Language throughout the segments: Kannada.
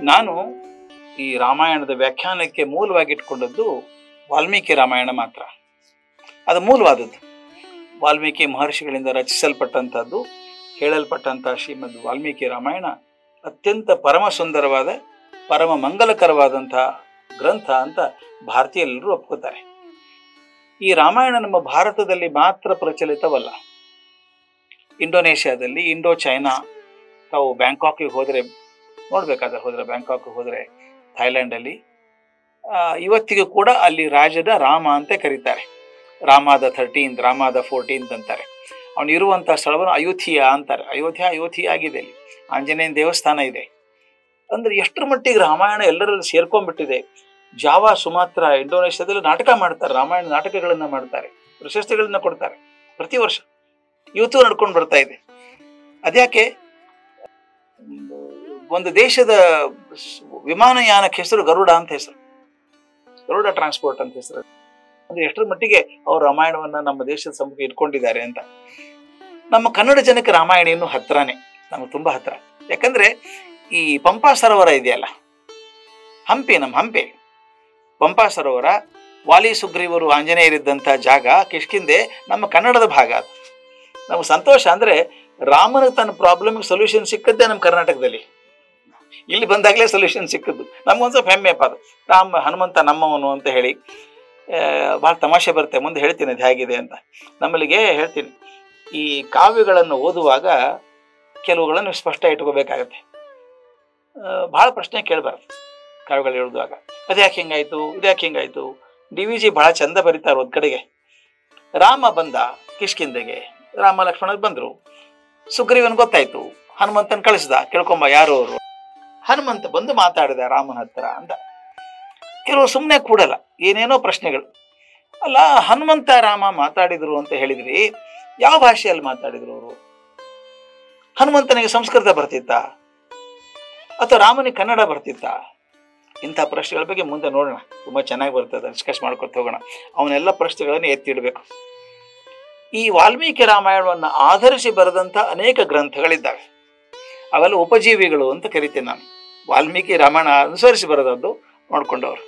ನಾನು ಈ ರಾಮಾಯಣದ ವ್ಯಾಖ್ಯಾನಕ್ಕೆ ಮೂಲವಾಗಿಟ್ಕೊಂಡದ್ದು ವಾಲ್ಮೀಕಿ ರಾಮಾಯಣ ಮಾತ್ರ. ಅದು ಮೂಲವಾದದ್ದು ವಾಲ್ಮೀಕಿ ಮಹರ್ಷಿಗಳಿಂದ ರಚಿಸಲ್ಪಟ್ಟಂಥದ್ದು, ಹೇಳಲ್ಪಟ್ಟಂಥ ಶ್ರೀಮದ್ ವಾಲ್ಮೀಕಿ ರಾಮಾಯಣ ಅತ್ಯಂತ ಪರಮ ಸುಂದರವಾದ, ಪರಮ ಮಂಗಲಕರವಾದಂಥ ಗ್ರಂಥ ಅಂತ ಭಾರತೀಯರೆಲ್ಲರೂ ಒಪ್ಕೋತಾರೆ. ಈ ರಾಮಾಯಣ ನಮ್ಮ ಭಾರತದಲ್ಲಿ ಮಾತ್ರ ಪ್ರಚಲಿತವಲ್ಲ. ಇಂಡೋನೇಷ್ಯಾದಲ್ಲಿ, ಇಂಡೋ ಚೈನಾ, ತಾವು ಬ್ಯಾಂಕಾಕಿಗೆ ಹೋದರೆ ನೋಡ್ಬೇಕಾದ್ರೆ ಹೋದರೆ, ಬ್ಯಾಂಕಾಕ್ಗೆ ಹೋದರೆ, ಥೈಲ್ಯಾಂಡಲ್ಲಿ ಇವತ್ತಿಗೂ ಕೂಡ ಅಲ್ಲಿ ರಾಜದ ರಾಮ ಅಂತ ಕರೀತಾರೆ. ರಾಮಾದ 13th, ರಾಮಾದ 14th ಅಂತಾರೆ. ಅವನು ಇರುವಂಥ ಸ್ಥಳವನ್ನು ಅಯೋಧ್ಯ ಅಂತಾರೆ. ಅಯೋಧ್ಯ ಆಗಿದೆ. ಅಲ್ಲಿ ಆಂಜನೇಯನ ದೇವಸ್ಥಾನ ಇದೆ. ಅಂದರೆ ಎಷ್ಟರ ಮಟ್ಟಿಗೆ ರಾಮಾಯಣ ಎಲ್ಲರಲ್ಲಿ ಸೇರ್ಕೊಂಡ್ಬಿಟ್ಟಿದೆ. ಜಾವಾ, ಸುಮಾತ್ರ, ಇಂಡೋನೇಷ್ಯಾದಲ್ಲಿ ನಾಟಕ ಮಾಡ್ತಾರೆ, ರಾಮಾಯಣ ನಾಟಕಗಳನ್ನು ಮಾಡ್ತಾರೆ, ಪ್ರಶಸ್ತಿಗಳನ್ನ ಕೊಡ್ತಾರೆ ಪ್ರತಿ ವರ್ಷ. ಇವತ್ತು ನಡ್ಕೊಂಡು ಬರ್ತಾ ಇದೆ. ಅದ್ಯಾಕೆ? ಒಂದು ದೇಶದ ವಿಮಾನಯಾನಕ್ಕೆ ಹೆಸರು ಗರುಡ ಅಂತ ಹೆಸರು, ಗರುಡ ಟ್ರಾನ್ಸ್ಪೋರ್ಟ್ ಅಂತ ಹೆಸರು. ಅಂದ್ರೆ ಎಷ್ಟರ ಮಟ್ಟಿಗೆ ಅವರು ರಾಮಾಯಣವನ್ನ ನಮ್ಮ ದೇಶದ ಸಮ್ಮುಖ ಇಟ್ಕೊಂಡಿದ್ದಾರೆ ಅಂತ. ನಮ್ಮ ಕನ್ನಡ ಜನಕ್ಕೆ ರಾಮಾಯಣ ಇನ್ನೂ ಹತ್ರನೇ, ನಮ್ಗೆ ತುಂಬಾ ಹತ್ರ. ಯಾಕಂದ್ರೆ ಈ ಪಂಪಾ ಸರೋವರ ಇದೆಯಲ್ಲ, ನಮ್ಮ ಹಂಪೆ ಪಂಪಾ ಸರೋವರ, ವಾಲಿ ಸುಗ್ರೀವರು ಆಂಜನೇಯರಿದ್ದಂಥ ಜಾಗ ಕಿಷ್ಕಿಂದೆ ನಮ್ಮ ಕನ್ನಡದ ಭಾಗ. ಅದು ನಮ್ಗೆ ಸಂತೋಷ. ಅಂದ್ರೆ ರಾಮನಿಗೆ ತನ್ನ ಪ್ರಾಬ್ಲಮ್ಗೆ ಸೊಲ್ಯೂಷನ್ ಸಿಕ್ಕದ್ದೇ ನಮ್ಮ ಕರ್ನಾಟಕದಲ್ಲಿ. ಇಲ್ಲಿ ಬಂದಾಗಲೇ ಸೊಲ್ಯೂಷನ್ ಸಿಕ್ಕದ್ದು. ನಮ್ಗೊಂದು ಸ್ವಲ್ಪ ಹೆಮ್ಮೆಪ್ಪ ಅದು. ಹನುಮಂತ ನಮ್ಮವನು ಅಂತ ಹೇಳಿ ಭಾಳ ತಮಾಷೆ ಬರುತ್ತೆ. ಮುಂದೆ ಹೇಳ್ತೀನಿ ಅದು ಹೇಗಿದೆ ಅಂತ. ನಮ್ಮಲ್ಲಿಗೆ ಹೇಳ್ತೀನಿ, ಈ ಕಾವ್ಯಗಳನ್ನು ಓದುವಾಗ ಕೆಲವುಗಳನ್ನು ಸ್ಪಷ್ಟ ಇಟ್ಕೋಬೇಕಾಗತ್ತೆ. ಭಾಳ ಪ್ರಶ್ನೆ ಕೇಳಬಾರ್ದು ಕಾವ್ಯಗಳು ಓದುವಾಗ. ಅದ್ಯಾಕೆ ಹಿಂಗಾಯ್ತು, ಇದ್ಯಾಕೆ ಹಿಂಗಾಯ್ತು. DVG ಭಾಳ ಚಂದ ಬರೀತಾರೆ. ಒಂದು ಕಡೆಗೆ ರಾಮ ಬಂದ ಕಿಷ್ಕಿಂದೆಗೆ, ರಾಮ ಲಕ್ಷ್ಮಣ ಬಂದರು, ಸುಗ್ರೀವನ್ ಗೊತ್ತಾಯ್ತು, ಹನುಮಂತನ ಕಳಿಸ್ದ, ಕೇಳ್ಕೊಂಬ ಯಾರು ಅವರು. ಹನುಮಂತ ಬಂದು ಮಾತಾಡಿದ ರಾಮನ ಹತ್ರ ಅಂತ. ಕೆಲವರು ಸುಮ್ಮನೆ ಕೂಡಲ್ಲ, ಏನೇನೋ ಪ್ರಶ್ನೆಗಳು. ಅಲ್ಲ, ಹನುಮಂತ ರಾಮ ಮಾತಾಡಿದ್ರು ಅಂತ ಹೇಳಿದ್ರಿ, ಯಾವ ಭಾಷೆಯಲ್ಲಿ ಮಾತಾಡಿದ್ರು ಅವರು? ಹನುಮಂತನಿಗೆ ಸಂಸ್ಕೃತ ಬರ್ತಿತ್ತ ಅಥವಾ ರಾಮನಿಗೆ ಕನ್ನಡ ಬರ್ತಿತ್ತ? ಇಂಥ ಪ್ರಶ್ನೆಗಳ ಬಗ್ಗೆ ಮುಂದೆ ನೋಡೋಣ, ತುಂಬ ಚೆನ್ನಾಗಿ ಬರ್ತದೆ, ಡಿಸ್ಕಸ್ ಮಾಡ್ಕೊತ ಹೋಗೋಣ. ಅವನ್ನೆಲ್ಲ ಪ್ರಶ್ನೆಗಳನ್ನು ಎತ್ತಿಡಬೇಕು. ಈ ವಾಲ್ಮೀಕಿ ರಾಮಾಯಣವನ್ನು ಆಧರಿಸಿ ಬರೆದಂಥ ಅನೇಕ ಗ್ರಂಥಗಳಿದ್ದಾವೆ. ಅವೆಲ್ಲ ಉಪಜೀವಿಗಳು ಅಂತ ಕರಿತೀನಿ ನಾನು. ವಾಲ್ಮೀಕಿ ರಾಮಾಯಣ ಅನುಸರಿಸಿ ಬರೆದದ್ದು ನೋಡ್ಕೊಂಡವರು.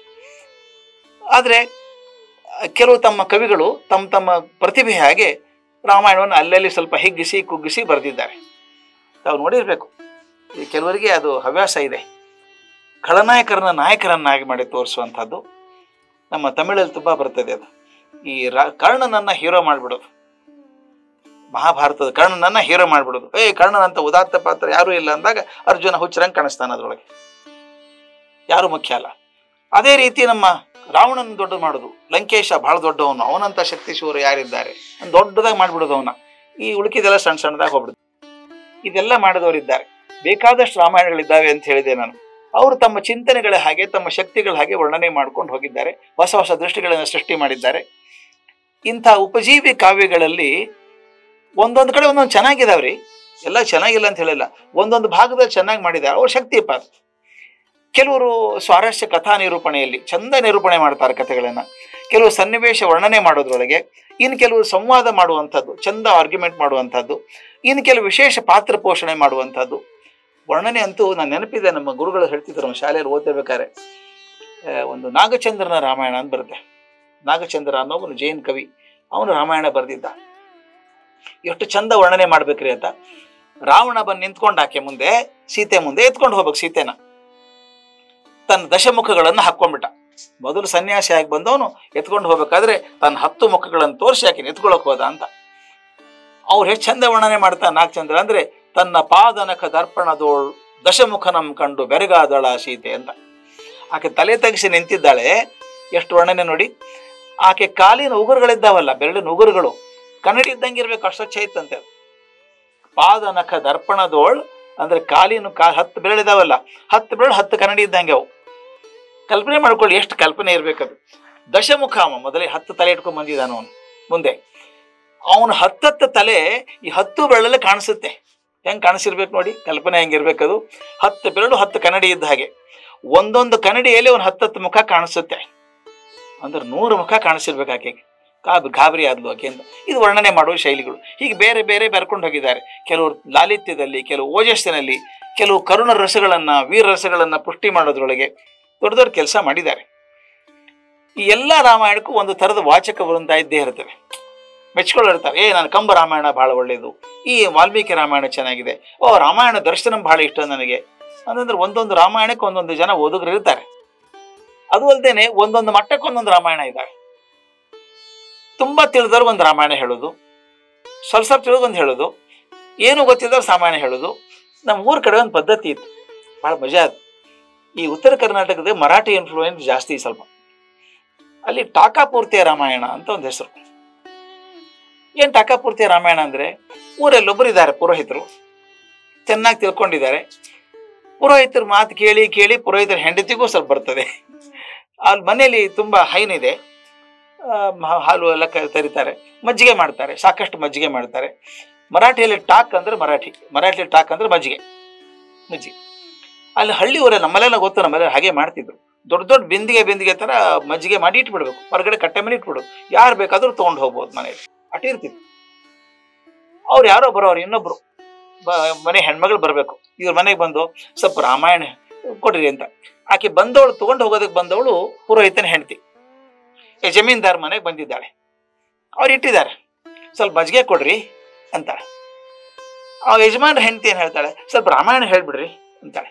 ಆದರೆ ಕೆಲವು ತಮ್ಮ ಕವಿಗಳು ತಮ್ಮ ಪ್ರತಿಭೆ ಹಾಗೆ ರಾಮಾಯಣವನ್ನು ಅಲ್ಲಲ್ಲಿ ಸ್ವಲ್ಪ ಹಿಗ್ಗಿಸಿ ಕುಗ್ಗಿಸಿ ಬರೆದಿದ್ದಾರೆ. ತಾವು ನೋಡಿರಬೇಕು. ಈ ಕೆಲವರಿಗೆ ಅದು ಹವ್ಯಾಸ ಇದೆ, ಖಳನಾಯಕರನ್ನ ನಾಯಕರನ್ನಾಗಿ ಮಾಡಿ ತೋರಿಸುವಂಥದ್ದು. ನಮ್ಮ ತಮಿಳಲ್ಲಿ ತುಂಬ ಬರ್ತದೆ ಅದು. ಈ ಕರ್ಣನನ್ನ ಹೀರೋ ಮಾಡಿಬಿಡೋದು, ಮಹಾಭಾರತದ ಕರ್ಣನನ್ನ ಹೀರೋ ಮಾಡಿಬಿಡೋದು. ಕರ್ಣನಂತ ಉದಾತ್ತ ಪಾತ್ರ ಯಾರೂ ಇಲ್ಲ ಅಂದಾಗ ಅರ್ಜುನ ಹುಚ್ಚರಂಗೆ ಕಾಣಿಸ್ತಾನೆ ಅದರೊಳಗೆ, ಯಾರು ಮುಖ್ಯ ಅಲ್ಲ. ಅದೇ ರೀತಿ ನಮ್ಮ ರಾವಣನ ದೊಡ್ಡ ಮಾಡೋದು. ಲಂಕೇಶ ಬಹಳ ದೊಡ್ಡವನು, ಅವನಂತ ಶಕ್ತಿಶೂರು ಯಾರಿದ್ದಾರೆ ದೊಡ್ಡದಾಗಿ ಮಾಡಿಬಿಡೋದು ಅವನ. ಈ ಉಳುಕಿದೆಲ್ಲ ಸಣ್ಣ ಸಣ್ಣದಾಗಿ ಹೋಗ್ಬಿಡುದು. ಇದೆಲ್ಲ ಮಾಡಿದವರಿದ್ದಾರೆ. ಬೇಕಾದಷ್ಟು ರಾಮಾಯಣಗಳಿದ್ದಾವೆ ಅಂತ ಹೇಳಿದೆ ನಾನು. ಅವರು ತಮ್ಮ ಚಿಂತನೆಗಳ ಹಾಗೆ, ತಮ್ಮ ಶಕ್ತಿಗಳ ಹಾಗೆ ವರ್ಣನೆ ಮಾಡ್ಕೊಂಡು ಹೋಗಿದ್ದಾರೆ. ಹೊಸ ಹೊಸ ದೃಷ್ಟಿಗಳನ್ನು ಸೃಷ್ಟಿ ಮಾಡಿದ್ದಾರೆ. ಇಂಥ ಉಪಜೀವಿ ಕಾವ್ಯಗಳಲ್ಲಿ ಒಂದೊಂದು ಕಡೆ ಒಂದೊಂದು ಚೆನ್ನಾಗಿದಾವ್ರಿ, ಎಲ್ಲ ಚೆನ್ನಾಗಿಲ್ಲ ಅಂತ ಹೇಳಿಲ್ಲ. ಒಂದೊಂದು ಭಾಗದಲ್ಲಿ ಚೆನ್ನಾಗಿ ಮಾಡಿದ್ದಾರೆ. ಅವ್ರ ಶಕ್ತಿಯಪ್ಪ. ಕೆಲವರು ಸ್ವಾರಸ್ಯ ಕಥಾ ನಿರೂಪಣೆಯಲ್ಲಿ ಚಂದ ನಿರೂಪಣೆ ಮಾಡ್ತಾರೆ ಕಥೆಗಳನ್ನು. ಕೆಲವು ಸನ್ನಿವೇಶ ವರ್ಣನೆ ಮಾಡೋದ್ರೊಳಗೆ, ಇನ್ನು ಕೆಲವರು ಸಂವಾದ ಮಾಡುವಂಥದ್ದು, ಚಂದ ಆರ್ಗ್ಯುಮೆಂಟ್ ಮಾಡುವಂಥದ್ದು, ಇನ್ನು ಕೆಲವು ವಿಶೇಷ ಪಾತ್ರ ಪೋಷಣೆ ಮಾಡುವಂಥದ್ದು. ವರ್ಣನೆ ಅಂತೂ ನಾನು ನೆನಪಿದೆ, ನಮ್ಮ ಗುರುಗಳು ಹೇಳ್ತಿದ್ರು, ನಮ್ಮ ಶಾಲೆಯಲ್ಲಿ ಓದ್ತಿರ್ಬೇಕಾದ್ರೆ ಒಂದು ನಾಗಚಂದ್ರನ ರಾಮಾಯಣ ಅಂತ ಬರುತ್ತೆ. ನಾಗಚಂದ್ರ ಅನ್ನೋ ಒಂದು ಜೈನ್ ಕವಿ, ಅವನು ರಾಮಾಯಣ ಬರೆದಿದ್ದ. ಎಷ್ಟು ಚಂದ ವರ್ಣನೆ ಮಾಡ್ಬೇಕ್ರಿ ಅಂತ. ರಾವಣ ಬಂದು ನಿಂತ್ಕೊಂಡು ಆಕೆ ಮುಂದೆ, ಸೀತೆ ಮುಂದೆ ಎತ್ಕೊಂಡು ಹೋಗ್ಬೇಕು. ಸೀತೆನ ತನ್ನ ದಶಮುಖಗಳನ್ನು ಹಾಕ್ಕೊಂಡ್ಬಿಟ್ಟ. ಮೊದಲು ಸನ್ಯಾಸಿ ಆಗಿ ಬಂದವನು ಎತ್ಕೊಂಡು ಹೋಗ್ಬೇಕಾದ್ರೆ ತನ್ನ 10 ಮುಖಗಳನ್ನು ತೋರಿಸಿ ಆಕೆ ಎತ್ಕೊಳಕ್ ಹೋದ ಅಂತ. ಅವ್ರು ಹೆಚ್ಚು ಚಂದ ವರ್ಣನೆ ಮಾಡ್ತಾನೆ ನಾಗಚಂದ್ರ. ಅಂದ್ರೆ ತನ್ನ ಪಾದನಖ ದರ್ಪಣದೋಳು ದಶಮುಖನಂ ಕಂಡು ಬೆರಗಾದಳ ಸೀತೆ ಅಂತ. ಆಕೆ ತಲೆ ತಗ್ಸಿ ನಿಂತಿದ್ದಾಳೆ. ಎಷ್ಟು ವರ್ಣನೆ ನೋಡಿ. ಆಕೆ ಕಾಲಿನ ಉಗುರುಗಳಿದ್ದಾವಲ್ಲ, ಬೆರಳಿನ ಉಗುರುಗಳು ಕನ್ನಡಿ ಇದ್ದಂಗೆ ಇರ್ಬೇಕು, ಅಷ್ಟು ಸ್ವಚ್ಛ ಇತ್ತಂತೆ. ಪಾದನಖ ದರ್ಪಣದೋಳ್ ಅಂದ್ರೆ ಕಾಲಿನ 10 ಬೆರಳಿದಾವಲ್ಲ, 10 ಬೆರಳು 10 ಕನ್ನಡಿ ಇದ್ದಂಗೆ ಅವು. ಕಲ್ಪನೆ ಮಾಡ್ಕೊಳ್ಳಿ, ಎಷ್ಟು ಕಲ್ಪನೆ ಇರ್ಬೇಕದು. ದಶಮುಖ ಅವ ಮೊದಲೇ 10 ತಲೆ ಇಟ್ಕೊಂಡ್ ಬಂದಿದ್ದಾನ ಅವನು. ಮುಂದೆ ಅವನು 10 ತಲೆ ಈ 10 ಬೆರಳಲ್ಲೇ ಕಾಣಿಸುತ್ತೆ. ಹೆಂಗೆ ಕಾಣಿಸಿರ್ಬೇಕು ನೋಡಿ, ಕಲ್ಪನೆ ಹೆಂಗಿರ್ಬೇಕದು. 10 ಬೆರಳು 10 ಕನ್ನಡಿ ಇದ್ದ ಹಾಗೆ. ಒಂದೊಂದು ಕನ್ನಡಿಯಲ್ಲಿ ಒಂದು 10 ಮುಖ ಕಾಣಿಸುತ್ತೆ. ಅಂದ್ರೆ 100 ಮುಖ ಕಾಣಿಸಿರ್ಬೇಕು ಆಕೆಗೆ. ಗಾಬರಿ ಆದ್ಲು ಆಕೆ ಅಂತ. ಇದು ವರ್ಣನೆ ಮಾಡುವ ಶೈಲಿಗಳು. ಹೀಗೆ ಬೇರೆ ಬೇರೆ ಬರ್ಕೊಂಡು ಹೋಗಿದ್ದಾರೆ. ಕೆಲವರು ಲಾಲಿತ್ಯದಲ್ಲಿ, ಕೆಲವು ಓಜಸ್ಸಿನಲ್ಲಿ, ಕೆಲವು ಕರುಣ ರಸಗಳನ್ನ, ವೀರ ರಸಗಳನ್ನ ಪುಷ್ಟಿ ಮಾಡೋದ್ರೊಳಗೆ ದೊಡ್ಡ ದೊಡ್ಡ ಕೆಲಸ ಮಾಡಿದ್ದಾರೆ. ಈ ಎಲ್ಲ ರಾಮಾಯಣಕ್ಕೂ ಒಂದು ಥರದ ವಾಚಕ ವೃಂದ ಇದ್ದೇ ಇರ್ತವೆ, ಮೆಚ್ಕೊಳ್ಳಿರ್ತಾರೆ. ನಾನು ಕಂಬ ರಾಮಾಯಣ ಬಹಳ ಒಳ್ಳೆಯದು, ಈ ವಾಲ್ಮೀಕಿ ರಾಮಾಯಣ ಚೆನ್ನಾಗಿದೆ, ರಾಮಾಯಣ ದರ್ಶನಂ ಬಹಳ ಇಷ್ಟ ನನಗೆ ಅಂತಂದ್ರೆ ಒಂದೊಂದು ರಾಮಾಯಣಕ್ಕೆ ಒಂದೊಂದು ಜನ ಓದುಗರು ಇರ್ತಾರೆ. ಅದು ಅಲ್ಲದೇನೆ ಒಂದೊಂದು ಮಟ್ಟಕ್ಕೆ ಒಂದೊಂದು ರಾಮಾಯಣ ಇದ್ದಾವೆ. ತುಂಬಾ ತಿಳಿದವ್ರು ಒಂದು ರಾಮಾಯಣ ಹೇಳೋದು, ಸ್ವಲ್ಪ ತಿಳಿದು ಒಂದು ಹೇಳೋದು, ಏನು ಗೊತ್ತಿದ್ದವ್ರು ರಾಮಾಯಣ ಹೇಳೋದು. ನಮ್ಮ ಊರ ಕಡೆ ಒಂದು ಪದ್ಧತಿ ಇತ್ತು, ಬಹಳ ಮಜಾ ಅದು. ಈ ಉತ್ತರ ಕರ್ನಾಟಕದ ಮರಾಠಿ ಇನ್ಫ್ಲೂಯೆನ್ಸ್ ಜಾಸ್ತಿ ಸ್ವಲ್ಪ. ಅಲ್ಲಿ ಟಾಕಾಪೂರ್ತಿಯ ರಾಮಾಯಣ ಅಂತ ಒಂದು ಹೆಸರು. ಏನ್ ಟಾಕಾಪೂರ್ತಿಯ ರಾಮಾಯಣ ಅಂದ್ರೆ, ಊರಲ್ಲೊಬ್ಬರು ಇದ್ದಾರೆ ಪುರೋಹಿತರು, ಚೆನ್ನಾಗಿ ತಿಳ್ಕೊಂಡಿದ್ದಾರೆ. ಪುರೋಹಿತರ ಮಾತು ಕೇಳಿ ಕೇಳಿ ಪುರೋಹಿತರ ಹೆಂಡತಿಗೂ ಸ್ವಲ್ಪ ಬರ್ತದೆ. ಅಲ್ಲಿ ಮನೆಯಲ್ಲಿ ತುಂಬಾ ಹೈನಿದೆ, ಹಾಲು ಎಲ್ಲ ತರಿತಾರೆ, ಮಜ್ಜಿಗೆ ಮಾಡ್ತಾರೆ, ಸಾಕಷ್ಟು ಮಜ್ಜಿಗೆ ಮಾಡ್ತಾರೆ. ಮರಾಠಿಯಲ್ಲಿ ಟಾಕ್ ಅಂದ್ರೆ ಮರಾಠಿಯಲ್ಲಿ ಟಾಕ್ ಅಂದ್ರೆ ಮಜ್ಜಿಗೆ. ಅಲ್ಲಿ ಹಳ್ಳಿ ಊರಲ್ಲಿ ನಮ್ಮಲ್ಲೆಲ್ಲ ಗೊತ್ತು, ನಮ್ಮಲ್ಲಿ ಹಾಗೆ ಮಾಡ್ತಿದ್ರು. ದೊಡ್ಡ ದೊಡ್ಡ ಬಿಂದಿಗೆ ತರ ಮಜ್ಜಿಗೆ ಮಾಡಿ ಇಟ್ಬಿಡ್ಬೇಕು, ಹೊರಗಡೆ ಕಟ್ಟೆ ಮೇಲೆ ಇಟ್ಬಿಡು, ಯಾರು ಬೇಕಾದ್ರೂ ತಗೊಂಡು ಹೋಗ್ಬೋದು ಮನೇಲಿ. ಅಟ್ಟಿರ್ತಿದ್ರು. ಅವ್ರು ಯಾರೋ ಬರೋರು, ಇನ್ನೊಬ್ರು ಮನೆ ಹೆಣ್ಮಗಳು ಬರ್ಬೇಕು, ಇವ್ರ ಮನೆಗೆ ಬಂದು ಸ್ವಲ್ಪ ರಾಮಾಯಣ ಕೊಡ್ರಿ ಅಂತ. ಆಕೆ ಬಂದವಳು, ತಗೊಂಡು ಹೋಗೋದಕ್ಕೆ ಬಂದವಳು ಪುರೋಹಿತನ ಹೆಂಡತಿ, ಜಮೀನ್ದಾರ್ ಮನೆಗೆ ಬಂದಿದ್ದಾಳೆ. ಅವ್ರು ಇಟ್ಟಿದ್ದಾರೆ, ಸ್ವಲ್ಪ ಮಜ್ಜಿಗೆ ಕೊಡ್ರಿ ಅಂತಾಳೆ. ಆ ಯಜಮಾನ್ರ ಹೆಂಡತಿ ಏನ್ ಹೇಳ್ತಾಳೆ, ಸ್ವಲ್ಪ ರಾಮಾಯಣ ಹೇಳ್ಬಿಡ್ರಿ ಅಂತಾಳೆ.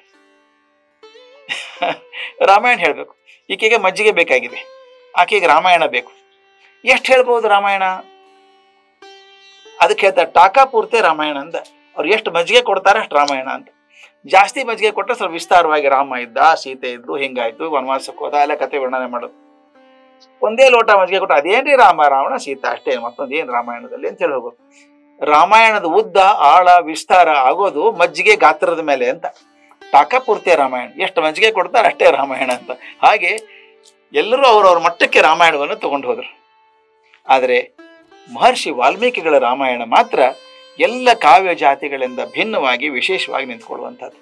ರಾಮಾಯಣ ಹೇಳ್ಬೇಕು, ಈಕೆಗೆ ಮಜ್ಜಿಗೆ ಬೇಕಾಗಿದೆ, ಆಕೆಗೆ ರಾಮಾಯಣ ಬೇಕು. ಎಷ್ಟು ಹೇಳ್ಬೋದು ರಾಮಾಯಣ? ಅದಕ್ಕೆ ಹೇಳ್ತಾರೆ ಟಾಕಾಪೂರ್ತಿ ರಾಮಾಯಣ ಅಂತ. ಅವ್ರು ಎಷ್ಟು ಮಜ್ಜಿಗೆ ಕೊಡ್ತಾರೆ ಅಷ್ಟು ರಾಮಾಯಣ ಅಂತ. ಜಾಸ್ತಿ ಮಜ್ಜಿಗೆ ಕೊಟ್ಟರೆ ಸ್ವಲ್ಪ ವಿಸ್ತಾರವಾಗಿ ರಾಮ ಇದ್ದ, ಸೀತೆ ಇದ್ದು, ಹಿಂಗಾಯ್ತು, ವನವಾಸಕ್ಕೆ ಹೋದ, ಎಲ್ಲ ಕತೆ ವರ್ಣನೆ ಮಾಡೋದು. ಒಂದೇ ಲೋಟ ಮಜ್ಜಿಗೆ ಕೊಟ್ಟರೆ ಅದೇನ್ರಿ ರಾಮ ರಾವಣ ಸೀತಾ ಅಷ್ಟೇ, ಮತ್ತೊಂದೇನು ರಾಮಾಯಣದಲ್ಲಿ ಅಂತ ಹೇಳಿ ಹೋಗೋದು. ರಾಮಾಯಣದ ಉದ್ದ, ಆಳ, ವಿಸ್ತಾರ ಆಗೋದು ಮಜ್ಜಿಗೆ ಗಾತ್ರದ ಮೇಲೆ ಅಂತ. ಟಾಕಾಪೂರ್ತಿಯ ರಾಮಾಯಣ, ಎಷ್ಟು ಮಜ್ಜಿಗೆ ಕೊಡ್ತಾರೆ ಅಷ್ಟೇ ರಾಮಾಯಣ ಅಂತ. ಹಾಗೆ ಎಲ್ಲರೂ ಅವರವ್ರ ಮಟ್ಟಕ್ಕೆ ರಾಮಾಯಣವನ್ನು ತಗೊಂಡು ಹೋದರು. ಆದರೆ ಮಹರ್ಷಿ ವಾಲ್ಮೀಕಿಗಳ ರಾಮಾಯಣ ಮಾತ್ರ ಎಲ್ಲ ಕಾವ್ಯ ಜಾತಿಗಳಿಂದ ಭಿನ್ನವಾಗಿ ವಿಶೇಷವಾಗಿ ನಿಂತ್ಕೊಳ್ಳುವಂಥದ್ದು.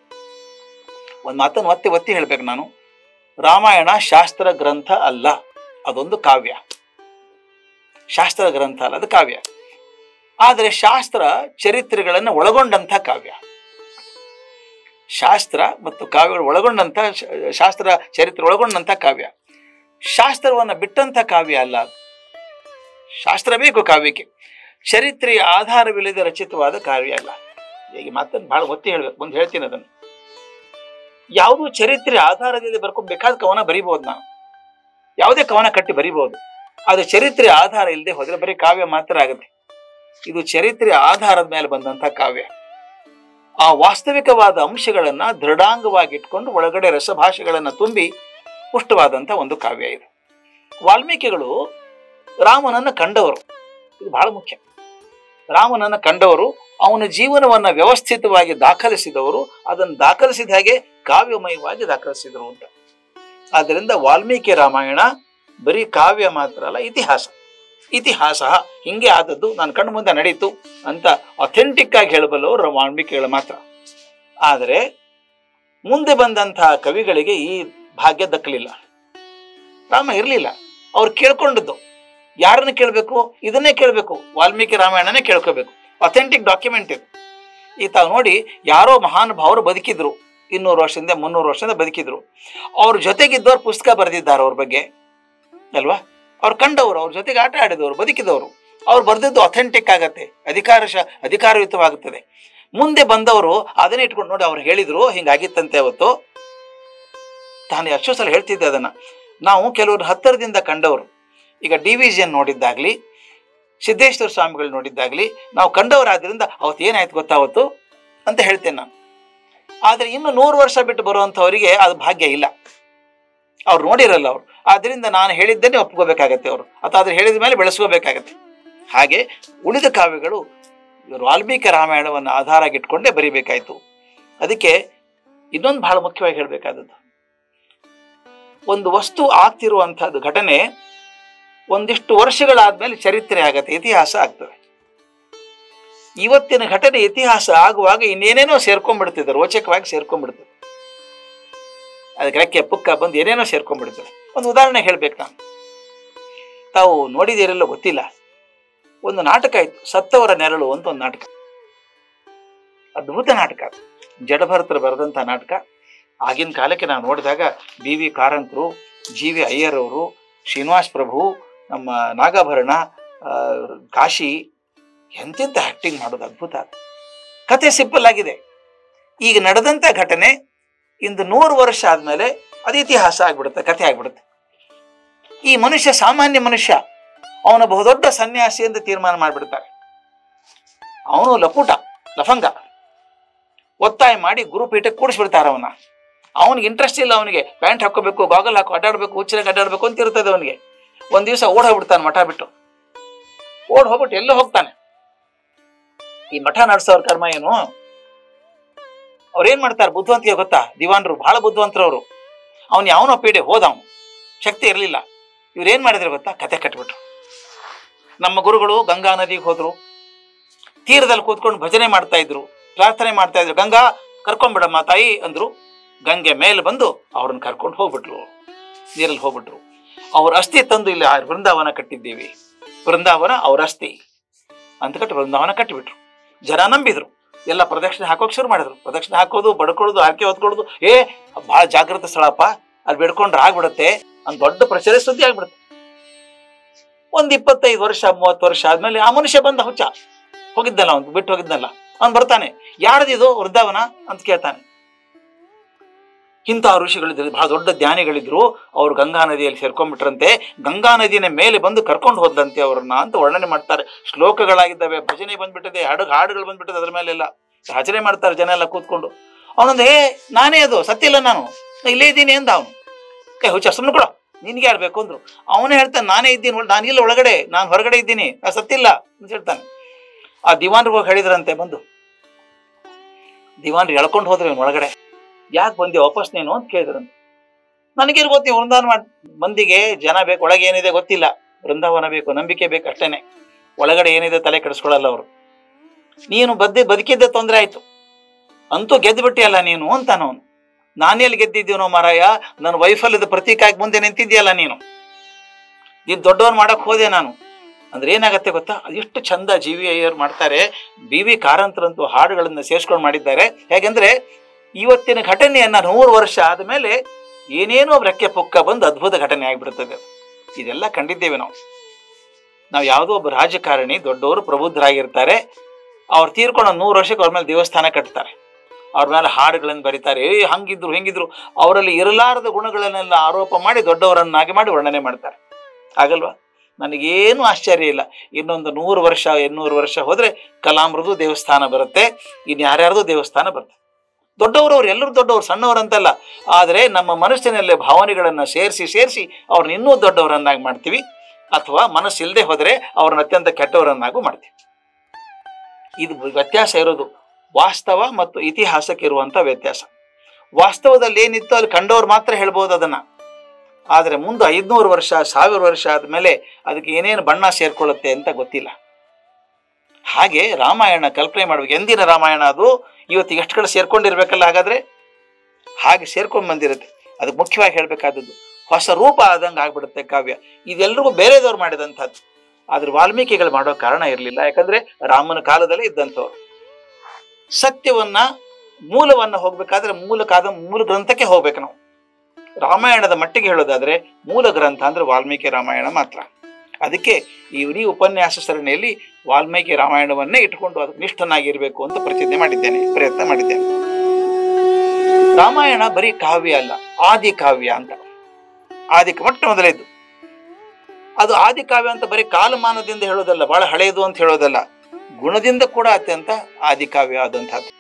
ಒಂದು ಮಾತನ್ನು ಒತ್ತಿ ಹೇಳ್ಬೇಕು ನಾನು, ರಾಮಾಯಣ ಶಾಸ್ತ್ರ ಗ್ರಂಥ ಅಲ್ಲ, ಅದೊಂದು ಕಾವ್ಯ. ಶಾಸ್ತ್ರ ಗ್ರಂಥ ಅಲ್ಲ, ಅದು ಕಾವ್ಯ. ಆದರೆ ಶಾಸ್ತ್ರ ಚರಿತ್ರೆಗಳನ್ನು ಒಳಗೊಂಡಂಥ ಕಾವ್ಯ. ಶಾಸ್ತ್ರ ಮತ್ತು ಕಾವ್ಯಗಳು ಒಳಗೊಂಡಂಥ, ಶಾಸ್ತ್ರ ಚರಿತ್ರೆ ಒಳಗೊಂಡಂಥ ಕಾವ್ಯ. ಶಾಸ್ತ್ರವನ್ನು ಬಿಟ್ಟಂಥ ಕಾವ್ಯ ಅಲ್ಲ ಅದು. ಶಾಸ್ತ್ರ ಬೇಕು ಕಾವ್ಯಕ್ಕೆ, ಚರಿತ್ರೆಯ ಆಧಾರವಿಲ್ಲದೆ ರಚಿತವಾದ ಕಾವ್ಯ ಅಲ್ಲ. ಈಗ ಮಾತನ್ನು ಬಹಳ ಒತ್ತಿ ಹೇಳ್ಬೇಕು, ಮುಂದೆ ಹೇಳ್ತೀನಿ ಅದನ್ನು. ಯಾವುದೂ ಚರಿತ್ರೆ ಆಧಾರದಲ್ಲಿ ಬರ್ಕೊಬೇಕಾದ ಕವನ ಬರಿಬಹುದು, ನಾನು ಯಾವುದೇ ಕವನ ಕಟ್ಟಿ ಬರಿಬಹುದು. ಆದರೆ ಚರಿತ್ರೆ ಆಧಾರ ಇಲ್ಲದೆ ಹೋದ್ರೆ ಬರೀ ಕಾವ್ಯ ಮಾತ್ರ ಆಗುತ್ತೆ. ಇದು ಚರಿತ್ರೆ ಆಧಾರದ ಮೇಲೆ ಬಂದಂಥ ಕಾವ್ಯ. ಆ ವಾಸ್ತವಿಕವಾದ ಅಂಶಗಳನ್ನ ದೃಢಾಂಗವಾಗಿ ಇಟ್ಕೊಂಡು ಒಳಗಡೆ ರಸಭಾಷೆಗಳನ್ನ ತುಂಬಿ ಪುಷ್ಟವಾದಂಥ ಒಂದು ಕಾವ್ಯ ಇದು. ವಾಲ್ಮೀಕಿಗಳು ರಾಮನನ್ನ ಕಂಡವರು, ಇದು ಬಹಳ ಮುಖ್ಯ. ರಾಮನನ್ನ ಕಂಡವರು, ಅವನ ಜೀವನವನ್ನ ವ್ಯವಸ್ಥಿತವಾಗಿ ದಾಖಲಿಸಿದವರು, ಅದನ್ನು ದಾಖಲಿಸಿದ ಹಾಗೆ ಕಾವ್ಯಮಯವಾಗಿ ದಾಖಲಿಸಿದರು ಅಂತ. ಆದ್ದರಿಂದ ವಾಲ್ಮೀಕಿ ರಾಮಾಯಣ ಬರೀ ಕಾವ್ಯ ಮಾತ್ರ ಅಲ್ಲ, ಇತಿಹಾಸ ಹಿಂಗೆ ಆದದ್ದು, ನನ್ನ ಕಣ್ಣು ಮುಂದೆ ನಡೀತು ಅಂತ ಅಥೆಂಟಿಕ್ ಆಗಿ ಹೇಳಬಲ್ಲವರು ವಾಲ್ಮೀಕಿಗಳು ಮಾತ್ರ. ಆದರೆ ಮುಂದೆ ಬಂದಂತಹ ಕವಿಗಳಿಗೆ ಈ ಭಾಗ್ಯ ದಕ್ಕಲಿಲ್ಲ. ರಾಮ ಇರಲಿಲ್ಲ, ಅವ್ರು ಕೇಳ್ಕೊಂಡದ್ದು ಯಾರನ್ನ ಕೇಳಬೇಕು? ಇದನ್ನೇ ಕೇಳಬೇಕು, ವಾಲ್ಮೀಕಿ ರಾಮಾಯಣನೇ ಕೇಳ್ಕೋಬೇಕು. ಅಥೆಂಟಿಕ್ ಡಾಕ್ಯುಮೆಂಟ್ ಇದು. ಈ ತಾವು ನೋಡಿ, ಯಾರೋ ಮಹಾನುಭಾವರು ಬದುಕಿದ್ರು, 200 ವರ್ಷದಿಂದ 300 ವರ್ಷದಿಂದ ಬದುಕಿದ್ರು. ಅವ್ರ ಜೊತೆಗಿದ್ದವ್ರು ಪುಸ್ತಕ ಬರೆದಿದ್ದಾರೆ ಅವ್ರ ಬಗ್ಗೆ ಅಲ್ವಾ? ಅವ್ರು ಕಂಡವರು, ಅವ್ರ ಜೊತೆಗೆ ಆಟ ಆಡಿದವರು, ಬದುಕಿದವರು. ಅವ್ರು ಬರೆದಿದ್ದು ಅಥೆಂಟಿಕ್ ಆಗತ್ತೆ, ಅಧಿಕಾರಯುತವಾಗುತ್ತದೆ. ಮುಂದೆ ಬಂದವರು ಅದನ್ನೇ ಇಟ್ಕೊಂಡು ನೋಡಿ, ಅವ್ರು ಹೇಳಿದ್ರು ಹಿಂಗಾಗಿತ್ತಂತೆ ಅವತ್ತು. ತಾನು ಎಷ್ಟೋ ಸಲ ಹೇಳ್ತಿದ್ದೆ ಅದನ್ನ. ನಾವು ಕೆಲವರು ಹತ್ತಿರದಿಂದ ಕಂಡವರು, ಈಗ DVGN ನೋಡಿದ್ದಾಗ್ಲಿ, ಸಿದ್ದೇಶ್ವರ ಸ್ವಾಮಿಗಳು ನೋಡಿದ್ದಾಗ್ಲಿ, ನಾವು ಕಂಡವರಾದ್ರಿಂದ ಅವತ್ತು ಏನಾಯ್ತು ಗೊತ್ತಾವತ್ತು ಅಂತ ಹೇಳ್ತೇನೆ ನಾನು. ಆದರೆ ಇನ್ನು 100 ವರ್ಷ ಬಿಟ್ಟು ಬರುವಂಥವರಿಗೆ ಅದು ಭಾಗ್ಯ ಇಲ್ಲ, ಅವ್ರು ನೋಡಿರಲ್ಲ ಅವರು. ಆದ್ರಿಂದ ನಾನು ಹೇಳಿದ್ದೇನೆ ಒಪ್ಕೋಬೇಕಾಗತ್ತೆ ಅವರು, ಅಥವಾ ಅದ್ರ ಹೇಳಿದ ಮೇಲೆ ಬೆಳೆಸ್ಕೋಬೇಕಾಗತ್ತೆ. ಹಾಗೆ ಉಳಿದ ಕಾವ್ಯಗಳು ವಾಲ್ಮೀಕಿ ರಾಮಾಯಣವನ್ನು ಆಧಾರ ಇಟ್ಕೊಂಡೇ ಬರಿಬೇಕಾಯ್ತು. ಅದಕ್ಕೆ ಇನ್ನೊಂದು ಬಹಳ ಮುಖ್ಯವಾಗಿ ಹೇಳಬೇಕಾದದ್ದು, ಒಂದು ವಸ್ತು ಆಗ್ತಿರುವಂತಹದ್ದು ಘಟನೆ ಒಂದಿಷ್ಟು ವರ್ಷಗಳಾದ್ಮೇಲೆ ಚರಿತ್ರೆ ಆಗತ್ತೆ, ಇತಿಹಾಸ ಆಗ್ತದೆ. ಇವತ್ತಿನ ಘಟನೆ ಇತಿಹಾಸ ಆಗುವಾಗ ಇನ್ನೇನೇನೋ ಸೇರ್ಕೊಂಡ್ಬಿಡ್ತಿದೆ, ರೋಚಕವಾಗಿ ಸೇರ್ಕೊಂಡ್ಬಿಡ್ತದೆ. ಅದಕ್ಕೆ ರೆಕ್ಕೆ ಪುಕ್ಕ ಬಂದು ಏನೇನೋ ಸೇರ್ಕೊಂಡ್ಬಿಡ್ತದೆ. ಒಂದು ಉದಾಹರಣೆ ಹೇಳ್ಬೇಕು ನಾನು, ತಾವು ನೋಡಿದಿರಲ್ಲ ಗೊತ್ತಿಲ್ಲ. ಒಂದು ನಾಟಕ ಇತ್ತು, ಸತ್ತವರ ನೆರಳು ಅಂತ ಒಂದು ನಾಟಕ. ಅದ್ಭುತ ನಾಟಕ, ಜಡಭರತರು ಬರೆದಂಥ ನಾಟಕ. ಆಗಿನ ಕಾಲಕ್ಕೆ ನಾವು ನೋಡಿದಾಗ ಬಿ ವಿ ಕಾರಂತರು, ಜಿ ವಿ ಅಯ್ಯರ್ ಅವರು, ಶ್ರೀನಿವಾಸ್ ಪ್ರಭು, ನಮ್ಮ ನಾಗಾಭರಣ, ಕಾಶಿ, ಎಂತೆಂಥ ಆ್ಯಕ್ಟಿಂಗ್ ಮಾಡೋದು ಅದ್ಭುತ. ಕತೆ ಸಿಂಪಲ್ ಆಗಿದೆ. ಈಗ ನಡೆದಂಥ ಘಟನೆ ಇಂದು 100 ವರ್ಷ ಆದಮೇಲೆ ಅದು ಇತಿಹಾಸ ಆಗ್ಬಿಡುತ್ತೆ, ಕತೆ ಆಗ್ಬಿಡುತ್ತೆ. ಈ ಮನುಷ್ಯ ಸಾಮಾನ್ಯ ಮನುಷ್ಯ, ಅವನ ಬಹುದೊಡ್ಡ ಸನ್ಯಾಸಿ ಎಂದು ತೀರ್ಮಾನ ಮಾಡಿಬಿಡ್ತಾರೆ. ಅವನು ಲಪುಟ, ಲಫಂಗ, ಒತ್ತಾಯ ಮಾಡಿ ಗುರುಪೀಠಕ್ಕೆ ಕೂಡಿಸ್ಬಿಡ್ತಾರೆ ಅವನ. ಅವನಿಗೆ ಇಂಟ್ರೆಸ್ಟ್ ಇಲ್ಲ, ಅವನಿಗೆ ಪ್ಯಾಂಟ್ ಹಾಕೋಬೇಕು, ಗಾಗಲ್ ಹಾಕೋ ಅಡ್ಡಾಡಬೇಕು, ಹುಚ್ಚರಾಗಿ ಅಡ್ಡಾಡಬೇಕು ಅಂತ ಇರ್ತದೆ ಅವನಿಗೆ. ಒಂದು ದಿವಸ ಓಡ್ ಹೋಗ್ಬಿಡ್ತಾನೆ, ಮಠ ಬಿಟ್ಟು ಓಡ್ ಹೋಗ್ಬಿಟ್ಟು ಎಲ್ಲೋ ಹೋಗ್ತಾನೆ. ಈ ಮಠ ನಡೆಸೋರ್ ಕರ್ಮ ಏನು, ಅವ್ರೇನ್ ಮಾಡ್ತಾರೆ, ಬುದ್ಧಿವಂತಿಗೆ ಗೊತ್ತಾ, ದಿವಾನ್ರು ಬಹಳ ಬುದ್ಧಿವಂತರವರು. ಅವ್ನು ಯಾವನೋ ಪೀಡೆ ಹೋದ, ಅವನು ಶಕ್ತಿ ಇರಲಿಲ್ಲ. ಇವ್ರೇನ್ ಮಾಡಿದ್ರೆ ಗೊತ್ತಾ, ಕತೆ ಕಟ್ಬಿಟ್ರು. ನಮ್ಮ ಗುರುಗಳು ಗಂಗಾ ನದಿಗೆ ಹೋದ್ರು, ತೀರದಲ್ಲಿ ಕೂತ್ಕೊಂಡು ಭಜನೆ ಮಾಡ್ತಾ ಇದ್ರು, ಪ್ರಾರ್ಥನೆ ಮಾಡ್ತಾ ಇದ್ರು. ಗಂಗಾ ಕರ್ಕೊಂಡ್ಬಿಡಮ್ಮ ತಾಯಿ ಅಂದ್ರು. ಗಂಗೆ ಮೇಲೆ ಬಂದು ಅವ್ರನ್ನ ಕರ್ಕೊಂಡು ಹೋಗ್ಬಿಟ್ರು, ನೀರಲ್ಲಿ ಹೋಗ್ಬಿಟ್ರು. ಅವ್ರ ಅಸ್ಥಿ ತಂದು ಇಲ್ಲಿ ವೃಂದಾವನ ಕಟ್ಟಿದ್ದೀವಿ, ವೃಂದಾವನ ಅವ್ರ ಅಸ್ಥಿ ಅಂತ ಕಟ್ಟಿ ವೃಂದಾವನ ಕಟ್ಟಿಬಿಟ್ರು. ಜನ ನಂಬಿದ್ರು, ಎಲ್ಲ ಪ್ರದಕ್ಷಿಣೆ ಹಾಕೋಕೆ ಶುರು ಮಾಡಿದ್ರು. ಪ್ರದಕ್ಷಿಣೆ ಹಾಕೋದು, ಬಡ್ಕೊಳ್ಳೋದು, ಆರ್ಕೆ ಹೊತ್ಕೊಳ್ಳೋದು. ಬಹಳ ಜಾಗೃತ ಸ್ಥಳಪ್ಪ, ಅಲ್ಲಿ ಬಿಡ್ಕೊಂಡ್ರೆ ಆಗ್ಬಿಡುತ್ತೆ ಅಂತ ದೊಡ್ಡ ಪ್ರಚಾರ ಸುದ್ದಿ ಆಗ್ಬಿಡುತ್ತೆ. ಒಂದು 25 ವರ್ಷ 30 ವರ್ಷ ಆದ್ಮೇಲೆ ಆ ಮನುಷ್ಯ ಬಂದ, ಹುಚ್ಚ ಹೋಗಿದ್ದಲ್ಲ, ಅವ್ನು ಬಿಟ್ಟು ಹೋಗಿದ್ದಲ್ಲ, ಅವ್ನು ಬರ್ತಾನೆ. ಯಾರದಿದು ವೃಂದಾವನ ಅಂತ ಕೇಳ್ತಾನೆ. ಇಂಥ ಋಷಿಗಳಿದ್ರು, ಬಹಳ ದೊಡ್ಡ ಜ್ಞಾನಿಗಳಿದ್ರು. ಅವರು ಗಂಗಾ ನದಿಯಲ್ಲಿ ಸೇರ್ಕೊಂಡ್ಬಿಟ್ರಂತೆ. ಗಂಗಾ ನದಿನ ಮೇಲೆ ಬಂದು ಕರ್ಕೊಂಡು ಹೋದ್ಲಂತೆ ಅವ್ರನ್ನ ಅಂತ ವರ್ಣನೆ ಮಾಡ್ತಾರೆ. ಶ್ಲೋಕಗಳಾಗಿದ್ದಾವೆ, ಭಜನೆ ಬಂದ್ಬಿಟ್ಟಿದೆ, ಹಾಡುಗಳು ಬಂದ್ಬಿಟ್ಟಿದೆ, ಅದ್ರ ಮೇಲೆಲ್ಲ ಭಜನೆ ಮಾಡ್ತಾರೆ ಜನ ಎಲ್ಲ ಕೂತ್ಕೊಂಡು. ಅವನೊಂದು ನಾನೇ ಅದು ಸತ್ತಿಲ್ಲ, ನಾನು ಇಲ್ಲೇ ಇದ್ದೀನಿ ಅಂದ ಅವನು. ಹುಚ್ಚ ಸುಮ್ಮನೆ ಕೊಡ, ನಿನ್ಗೆ ಆಡ್ಬೇಕು ಅಂದ್ರು. ಅವನೇ ಹೇಳ್ತಾನೆ, ನಾನೇ ಇದ್ದೀನಿ, ನಾನಿಲ್ಲ ಒಳಗಡೆ, ನಾನು ಹೊರಗಡೆ ಇದ್ದೀನಿ, ನಾ ಸತ್ತಿಲ್ಲ ಅಂತ ಹೇಳ್ತಾನೆ. ಆ ದಿವಾನ್ರಿಗೆ ಹೋಗಿ ಹೇಳಿದ್ರಂತೆ, ಬಂದು ದಿವಾನ್ರು ಎಳ್ಕೊಂಡು ಹೋದ್ರೆ ಒಳಗಡೆ. ಯಾಕೆ ಬಂದಿ ವಾಪಸ್ ನೀನು ಅಂತ ಕೇಳಿದ್ರಂತೆ. ನನಗೇನು ಗೊತ್ತಿ, ವೃಂದಾವನ ಮಂದಿಗೆ ಜನ ಬೇಕು, ಒಳಗೆ ಏನಿದೆ ಗೊತ್ತಿಲ್ಲ, ವೃಂದಾವನ ಬೇಕು, ನಂಬಿಕೆ ಬೇಕು ಅಷ್ಟೇನೆ, ಒಳಗಡೆ ಏನಿದೆ ತಲೆ ಕೆಡಿಸ್ಕೊಳ್ಳಲ್ಲ ಅವರು. ನೀನು ಬದುಕಿದ್ದೆ ತೊಂದರೆ ಆಯ್ತು, ಅಂತೂ ಗೆದ್ದು ಬಿಟ್ಟಿಯಲ್ಲ ನೀನು ಅಂತಾನವನು. ನಾನೆಲ್ಲಿ ಗೆದ್ದಿದ್ದೀನೋ ಮಾರಾಯ, ನನ್ನ ವೈಫಲ್ಯದ ಪ್ರತೀಕ ಆಗಿ ಮುಂದೆ ನಿಂತಿದ್ಯಲ್ಲ ನೀನು ದೊಡ್ಡವನ್ ಮಾಡಕ್ ಹೋದೆ ನಾನು ಅಂದ್ರೆ ಏನಾಗತ್ತೆ ಗೊತ್ತಾ. ಅದೆಷ್ಟು ಚಂದ ಜಿ ವಿ ಅಯ್ಯರ್ ಮಾಡ್ತಾರೆ. ಬಿ ವಿ ಕಾರಂತರಂತೂ ಹಾಡುಗಳನ್ನ ಸೇರಿಸ್ಕೊಂಡು ಮಾಡಿದ್ದಾರೆ. ಹೇಗೆಂದ್ರೆ ಇವತ್ತಿನ ಘಟನೆಯನ್ನ 100 ವರ್ಷ ಆದಮೇಲೆ ಏನೇನೋ ರೆಕ್ಕೆ ಪುಕ್ಕ ಬಂದು ಅದ್ಭುತ ಘಟನೆ ಆಗಿಬಿಡ್ತದೆ. ಇದೆಲ್ಲ ಕಂಡಿದ್ದೇವೆ ನಾವು. ಯಾವುದೋ ಒಬ್ಬ ರಾಜಕಾರಣಿ, ದೊಡ್ಡವರು ಪ್ರಬುದ್ಧರಾಗಿರ್ತಾರೆ, ಅವ್ರು ತೀರ್ಕೊಂಡು 100 ವರ್ಷಕ್ಕೆ ಅವ್ರ ಮೇಲೆ ದೇವಸ್ಥಾನ ಕಟ್ತಾರೆ, ಅವ್ರ ಮೇಲೆ ಹಾಡುಗಳನ್ನು ಬರೀತಾರೆ. ಹಂಗಿದ್ರು ಹಿಂಗಿದ್ರು, ಅವರಲ್ಲಿ ಇರಲಾರದ ಗುಣಗಳನ್ನೆಲ್ಲ ಆರೋಪ ಮಾಡಿ ದೊಡ್ಡವರನ್ನಾಗಿ ಮಾಡಿ ವರ್ಣನೆ ಮಾಡ್ತಾರೆ. ಆಗಲ್ವಾ? ನನಗೇನು ಆಶ್ಚರ್ಯ ಇಲ್ಲ. ಇನ್ನೊಂದು 100 ವರ್ಷ 800 ವರ್ಷ ಹೋದ್ರೆ ಕಲಾಮೃದು ದೇವಸ್ಥಾನ ಬರುತ್ತೆ, ಇನ್ನು ಯಾರ್ಯಾರ್ದು ದೇವಸ್ಥಾನ ಬರುತ್ತೆ. ದೊಡ್ಡವರು, ಅವ್ರು ಎಲ್ಲರೂ ದೊಡ್ಡವರು, ಸಣ್ಣವರಂತಲ್ಲ. ಆದರೆ ನಮ್ಮ ಮನಸ್ಸಿನಲ್ಲೇ ಭಾವನೆಗಳನ್ನು ಸೇರಿಸಿ ಅವ್ರನ್ನ ಇನ್ನೂ ದೊಡ್ಡವರನ್ನಾಗಿ ಮಾಡ್ತೀವಿ, ಅಥವಾ ಮನಸ್ಸಿಲ್ಲದೆ ಹೋದರೆ ಅವ್ರನ್ನ ಅತ್ಯಂತ ಕೆಟ್ಟವರನ್ನಾಗೂ ಮಾಡ್ತೀವಿ. ಇದು ವ್ಯತ್ಯಾಸ ಇರೋದು ವಾಸ್ತವ ಮತ್ತು ಇತಿಹಾಸಕ್ಕೆ ಇರುವಂಥ ವ್ಯತ್ಯಾಸ. ವಾಸ್ತವದಲ್ಲಿ ಏನಿತ್ತು ಅಲ್ಲಿ ಕಂಡವ್ರು ಮಾತ್ರ ಹೇಳ್ಬೋದು ಅದನ್ನ. ಆದರೆ ಮುಂದೆ 500 ವರ್ಷ 1000 ವರ್ಷ ಆದಮೇಲೆ ಅದಕ್ಕೆ ಏನೇನು ಬಣ್ಣ ಸೇರ್ಕೊಳ್ಳುತ್ತೆ ಅಂತ ಗೊತ್ತಿಲ್ಲ. ಹಾಗೆ ರಾಮಾಯಣ ಕಲ್ಪನೆ ಮಾಡ್ಬೇಕು. ಎಂದಿನ ರಾಮಾಯಣ ಅದು ಇವತ್ತಿಗೆ ಎಷ್ಟು ಕಡೆ ಸೇರ್ಕೊಂಡಿರ್ಬೇಕಲ್ಲ. ಹಾಗಾದ್ರೆ ಹಾಗೆ ಸೇರ್ಕೊಂಡು ಬಂದಿರುತ್ತೆ. ಅದಕ್ಕೆ ಮುಖ್ಯವಾಗಿ ಹೇಳಬೇಕಾದದ್ದು ಹೊಸ ರೂಪ ಆದಂಗೆ ಆಗ್ಬಿಡುತ್ತೆ ಕಾವ್ಯ. ಇದೆಲ್ಲರಿಗೂ ಬೇರೆದವ್ರು ಮಾಡಿದಂಥದ್ದು. ಆದ್ರೆ ವಾಲ್ಮೀಕಿಗಳು ಮಾಡೋ ಕಾರಣ ಇರಲಿಲ್ಲ. ಯಾಕಂದ್ರೆ ರಾಮನ ಕಾಲದಲ್ಲೇ ಇದ್ದಂಥವ್ರು. ಸತ್ಯವನ್ನ ಮೂಲವನ್ನ ಹೋಗ್ಬೇಕಾದ್ರೆ ಮೂಲ ಗ್ರಂಥಕ್ಕೆ ಹೋಗ್ಬೇಕು ನಾವು. ರಾಮಾಯಣದ ಮಟ್ಟಿಗೆ ಹೇಳೋದಾದ್ರೆ ಮೂಲ ಗ್ರಂಥ ಅಂದ್ರೆ ವಾಲ್ಮೀಕಿ ರಾಮಾಯಣ ಮಾತ್ರ. ಅದಕ್ಕೆ ಈ ಇಡೀ ಉಪನ್ಯಾಸ ಸರಣಿಯಲ್ಲಿ ವಾಲ್ಮೀಕಿ ರಾಮಾಯಣವನ್ನೇ ಇಟ್ಕೊಂಡು ಅದಕ್ಕೆ ನಿಷ್ಠನಾಗಿರ್ಬೇಕು ಅಂತ ಪ್ರಯತ್ನ ಮಾಡಿದ್ದೇನೆ. ರಾಮಾಯಣ ಬರೀ ಕಾವ್ಯ ಅಲ್ಲ, ಆದಿ ಕಾವ್ಯ ಅಂತ. ಮೊಟ್ಟ ಮೊದಲೇದು ಅದು ಆದಿ ಕಾವ್ಯ ಅಂತ ಬರೀ ಕಾಲಮಾನದಿಂದ ಹೇಳೋದಲ್ಲ, ಬಹಳ ಹಳೆಯದು ಅಂತ ಹೇಳೋದಲ್ಲ, ಗುಣದಿಂದ ಕೂಡ ಅತ್ಯಂತ ಆದಿ ಕಾವ್ಯ ಆದಂಥದ್ದು.